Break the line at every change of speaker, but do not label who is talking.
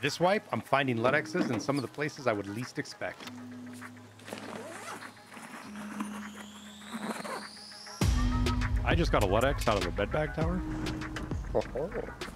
This wipe, I'm finding Ludexes in some of the places I would least expect. I just got a Ludex out of a bedbag tower.
Oh.